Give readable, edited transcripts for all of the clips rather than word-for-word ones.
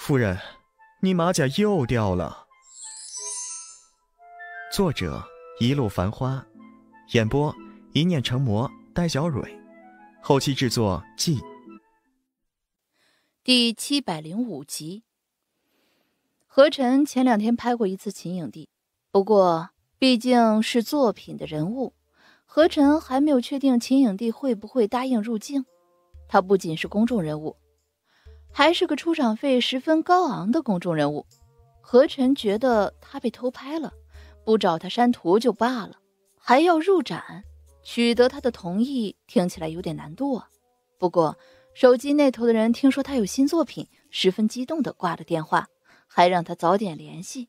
夫人，你马甲又掉了。作者：一路繁花，演播：一念成魔，戴小蕊，后期制作：季。 第705集。何晨前2天拍过一次秦影帝，不过毕竟是作品的人物，何晨还没有确定秦影帝会不会答应入镜。他不仅是公众人物，还是个出场费十分高昂的公众人物。何晨觉得他被偷拍了，不找他删图就罢了，还要入展，取得他的同意听起来有点难度啊。不过手机那头的人听说他有新作品，十分激动地挂了电话，还让他早点联系。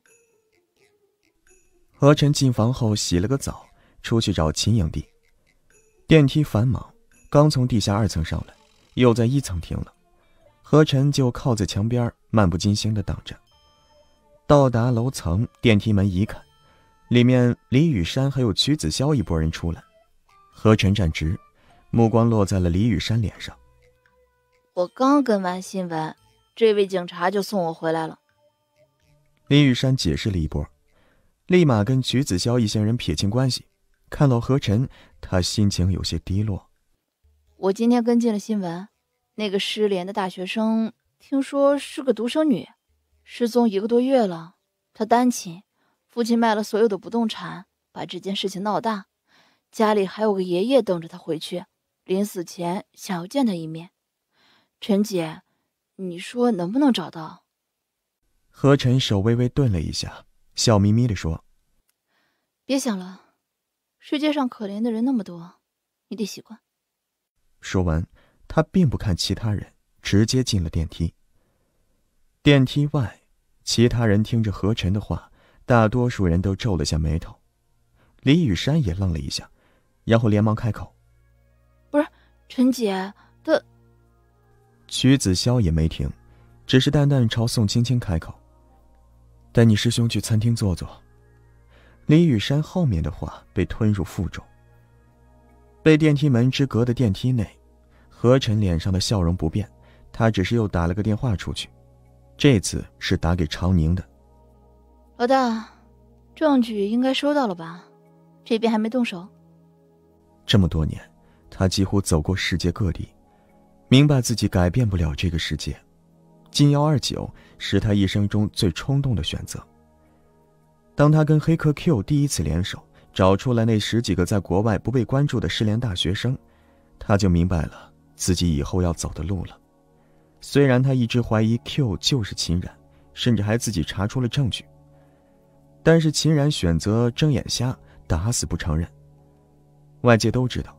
何晨进房后洗了个澡，出去找秦影帝。电梯繁忙，刚从地下2层上来，又在1层停了。何晨就靠在墙边，漫不经心地等着。到达楼层，电梯门一看，里面李雨山还有曲子潇一拨人出来。何晨站直，目光落在了李雨山脸上。 我刚跟完新闻，这位警察就送我回来了。 李雨山解释了一波，立马跟曲子潇一行人撇清关系。看到何晨，他心情有些低落。 我今天跟进了新闻，那个失联的大学生听说是个独生女，失踪1个多月了。她单亲，父亲卖了所有的不动产，把这件事情闹大，家里还有个爷爷等着她回去，临死前想要见她一面。陈姐，你说能不能找到？ 何晨手微微顿了一下，笑眯眯地说： 别想了，世界上可怜的人那么多，你得习惯。 说完，他并不看其他人，直接进了电梯。电梯外，其他人听着何晨的话，大多数人都皱了下眉头。李雨山也愣了一下，然后连忙开口： 不是，陈姐， 曲子潇也没停，只是淡淡朝宋青青开口：带你师兄去餐厅坐坐。李雨山后面的话被吞入腹中。被电梯门之隔的电梯内，何晨脸上的笑容不变，他只是又打了个电话出去，这次是打给常宁的。 老大，证据应该收到了吧？这边还没动手。 这么多年，他几乎走过世界各地，明白自己改变不了这个世界。金129是他一生中最冲动的选择。当他跟黑客 Q 第一次联手，找出来那10几个在国外不被关注的失联大学生，他就明白了自己以后要走的路了。虽然他一直怀疑 Q 就是秦然，甚至还自己查出了证据，但是秦然选择睁眼瞎，打死不承认。外界都知道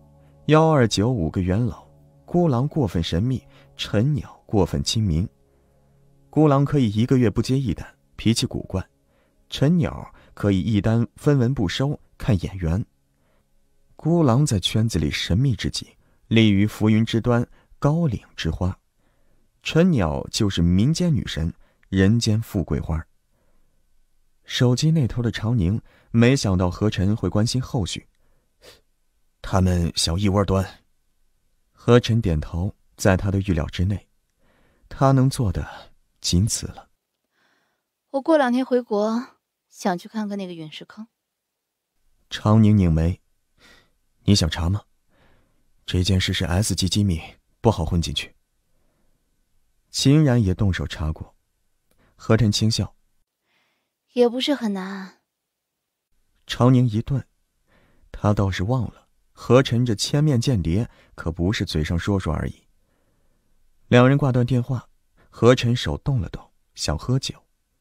129-5个元老，孤狼过分神秘，陈鸟过分亲民。孤狼可以1个月不接一单，脾气古怪；陈鸟可以一单分文不收，看眼缘。孤狼在圈子里神秘之极，立于浮云之端，高岭之花。陈鸟就是民间女神，人间富贵花。手机那头的常宁没想到何晨会关心后续，他们想一窝端。何晨点头，在他的预料之内，他能做的仅此了。 我过2天回国，想去看看那个陨石坑。 常宁拧眉：你想查吗？这件事是 S 级机密，不好混进去。秦然也动手查过。何晨轻笑： 也不是很难。 常宁一顿，他倒是忘了何晨这千面间谍可不是嘴上说说而已。2人挂断电话，何晨手动了动，想喝酒。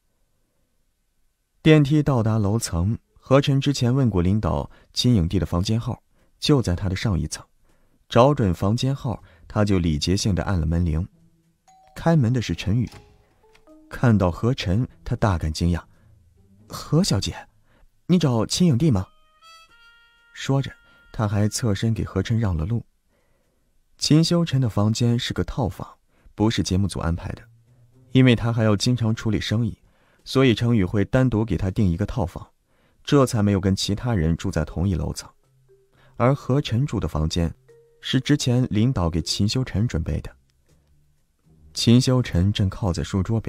电梯到达楼层，何晨之前问过领导金影帝的房间号，就在他的上一层。找准房间号，他就礼节性地按了门铃。开门的是陈宇，看到何晨，他大感惊讶：何小姐，你找金影帝吗？说着，他还侧身给何晨让了路。秦修尘的房间是个套房，不是节目组安排的，因为他还要经常处理生意，所以程宇会单独给他订一个套房，这才没有跟其他人住在同一楼层。而何晨住的房间是之前领导给秦修尘准备的。秦修尘正靠在书桌边，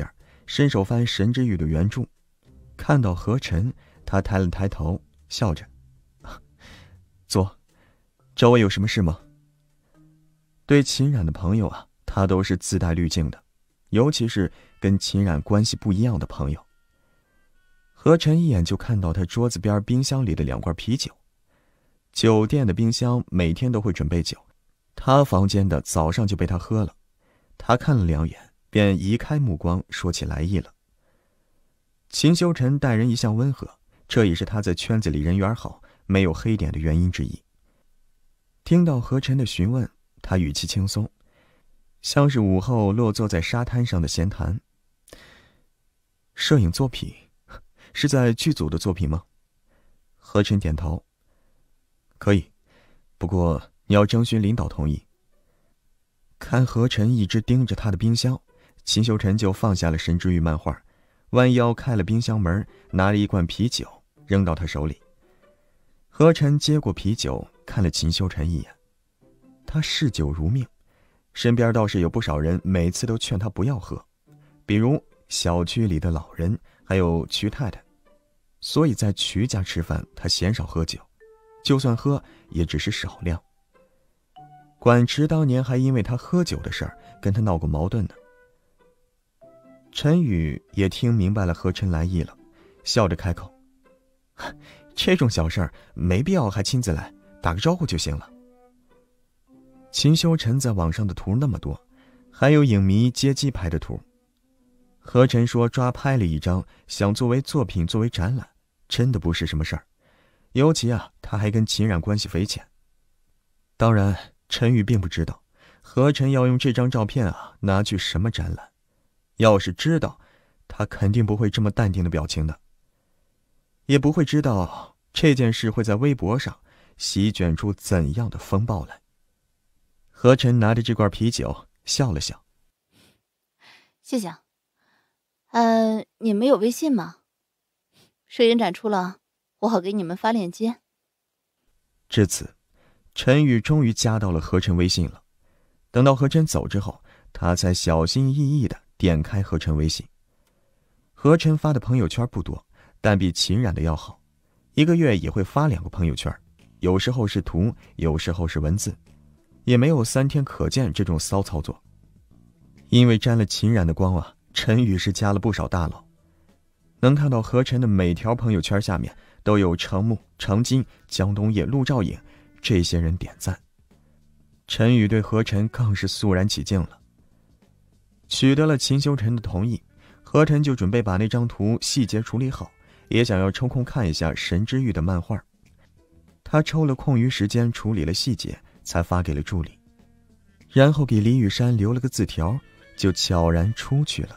伸手翻神之玉的原著，看到何晨，他抬了抬头，笑着：“坐，找我有什么事吗？”对秦冉的朋友啊，他都是自带滤镜的，尤其是跟秦冉关系不一样的朋友。何晨一眼就看到他桌子边冰箱里的2罐啤酒。酒店的冰箱每天都会准备酒，他房间的早上就被他喝了。他看了2眼，便移开目光，说起来意了。秦修尘待人一向温和，这也是他在圈子里人缘好，没有黑点的原因之一。听到何晨的询问，他语气轻松，像是午后落坐在沙滩上的闲谈。摄影作品是在剧组的作品吗？何晨点头。可以，不过你要征询领导同意。看何晨一直盯着他的冰箱，秦修尘就放下了神之玉漫画，弯腰开了冰箱门，拿了一罐啤酒扔到他手里。何晨接过啤酒，看了秦修尘一眼。他嗜酒如命，身边倒是有不少人每次都劝他不要喝，比如小区里的老人，还有瞿太太。所以在瞿家吃饭，他鲜少喝酒，就算喝也只是少量。管池当年还因为他喝酒的事儿跟他闹过矛盾呢。陈宇也听明白了何晨来意了，笑着开口：“这种小事儿没必要还亲自来，打个招呼就行了。”秦修尘在网上的图那么多，还有影迷接机拍的图。何晨说抓拍了一张，想作为作品作为展览，真的不是什么事儿。尤其啊，他还跟秦冉关系匪浅。当然，陈宇并不知道何晨要用这张照片啊拿去什么展览。要是知道，他肯定不会这么淡定的表情的，也不会知道这件事会在微博上席卷出怎样的风暴来。何晨拿着这罐啤酒笑了笑：“ 谢谢。你们有微信吗？摄影展出了，我好给你们发链接。” 至此，陈宇终于加到了何晨微信了。等到何晨走之后，他才小心翼翼地点开何晨微信。何晨发的朋友圈不多，但比秦冉的要好，一个月也会发2个朋友圈，有时候是图，有时候是文字，也没有3天可见这种骚操作。因为沾了秦冉的光啊，陈宇是加了不少大佬。能看到何晨的每条朋友圈下面都有程木、程金、江东野、陆兆颖这些人点赞。陈宇对何晨更是肃然起敬了。取得了秦修尘的同意，何晨就准备把那张图细节处理好，也想要抽空看一下神之玉的漫画。他抽了空余时间处理了细节，才发给了助理，然后给李雨山留了个字条，就悄然出去了。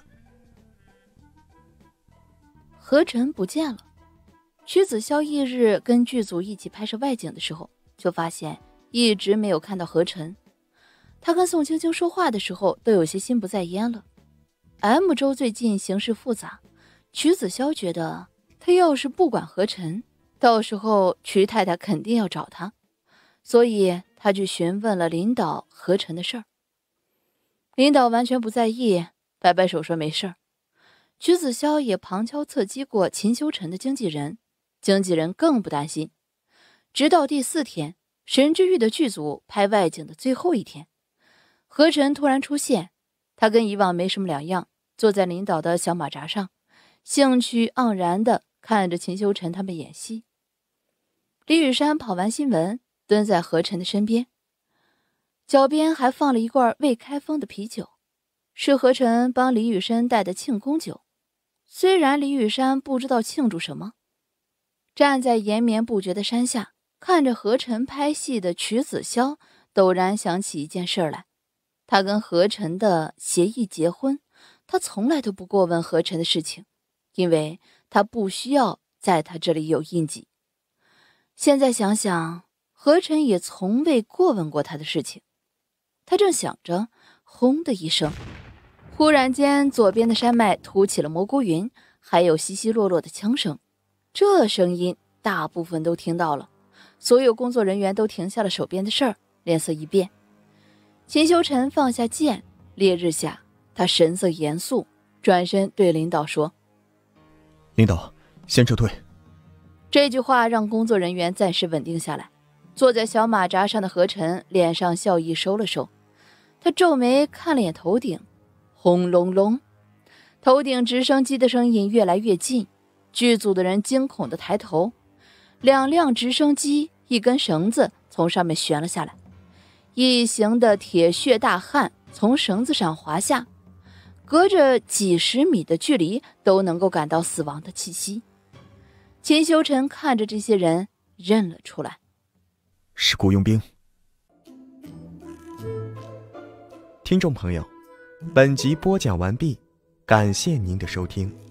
何晨不见了。曲子潇翌日跟剧组一起拍摄外景的时候，就发现一直没有看到何晨。他跟宋青青说话的时候都有些心不在焉了。M 州最近形势复杂，曲子潇觉得他要是不管何晨，到时候曲太太肯定要找他，所以他去询问了领导何晨的事儿。领导完全不在意，摆摆手说没事儿。曲子潇也旁敲侧击过秦修尘的经纪人，经纪人更不担心。直到第4天，神之玉的剧组拍外景的最后一天，何晨突然出现，他跟以往没什么两样，坐在领导的小马扎上，兴趣盎然地看着秦修尘他们演戏。李雨山跑完新闻，蹲在何晨的身边，脚边还放了一罐未开封的啤酒，是何晨帮李雨山带的庆功酒。虽然李雨山不知道庆祝什么，站在延绵不绝的山下，看着何晨拍戏的曲子潇，陡然想起一件事来。他跟何晨的协议结婚，他从来都不过问何晨的事情，因为他不需要在他这里有印记。现在想想，何晨也从未过问过他的事情。他正想着，轰的一声，忽然间左边的山脉吐起了蘑菇云，还有稀稀落落的枪声。这声音大部分都听到了，所有工作人员都停下了手边的事儿，脸色一变。秦修尘放下剑，烈日下他神色严肃， 转身对领导说：“ 领导，先撤退。” 这句话让工作人员暂时稳定下来。坐在小马扎上的何晨脸上笑意收了收，他皱眉看了眼头顶，轰隆隆，头顶直升机的声音越来越近。剧组的人惊恐地抬头，2辆直升机，一根绳子从上面悬了下来，异形的铁血大汉从绳子上滑下，隔着几十米的距离都能够感到死亡的气息。秦修尘看着这些人，认了出来， 是雇佣兵。听众朋友，本集播讲完毕，感谢您的收听。